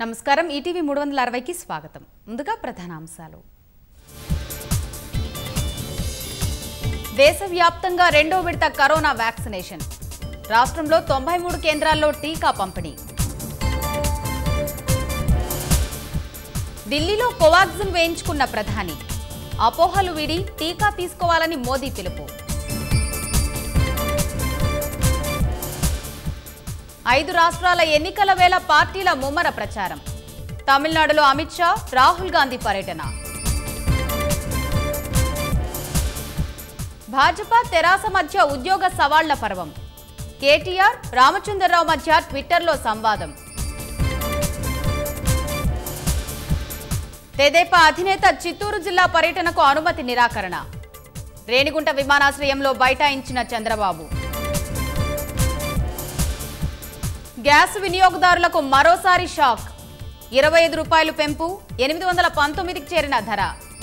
నమస్కారం ఈటీవీ 360 కి స్వాగతం. ముందుగా ప్రధానాంశాలు. దేశవ్యాప్తంగా రెండో విడత కరోనా వ్యాక్సినేషన్. రాష్ట్రంలో 93 కేంద్రాల్లో టీకా పంపిణీ. ఢిల్లీలో కోవాక్సిన్ వేయించుకున్న ప్రధాని. అపోహలు వీడి టీకా తీసుకోవాలని మోదీ పిలుపు. 5 రాష్ట్రాల ఎన్నికల వేళ పార్టీల ముమ్మర ప్రచారం. తమిళనాడులో అమిత్ షా, రాహుల్ గాంధీ పర్యటన. భాజపా తెరాస మధ్య ఉద్యోగ సవాళ్ల పర్వం. కేటీఆర్, రామచంద్రరావు మధ్య ట్విట్టర్లో సంవాదం. తెదేపా అధినేత చిత్తూరు జిల్లా పర్యటనకు అనుమతి నిరాకరణ. రేణిగుంట విమానాశ్రయంలో బైఠాయించిన చంద్రబాబు. గ్యాస్ వినియోగదారులకు మరోసారి షాక్. 25 రూపాయలు పెంపు, 819కి చేరిన ధర.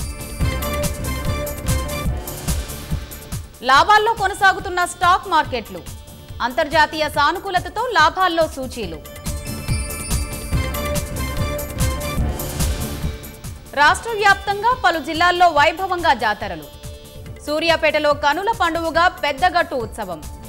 లాభాల్లో కొనసాగుతున్న స్టాక్ మార్కెట్లు. అంతర్జాతీయ సానుకూలతతో లాభాల్లో సూచీలు. రాష్ట్ర వ్యాప్తంగా పలు జిల్లాల్లో వైభవంగా జాతరలు. సూర్యాపేటలో కనుల పండువగా పెద్దగట్టు ఉత్సవం.